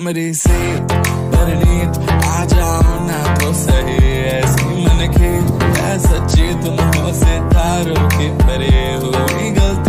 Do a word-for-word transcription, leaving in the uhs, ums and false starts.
कमरे से परनीत आ जाओ ना तो सही, ऐसी मन की है सच्ची तुम हो सितारों की परे हुई गलती।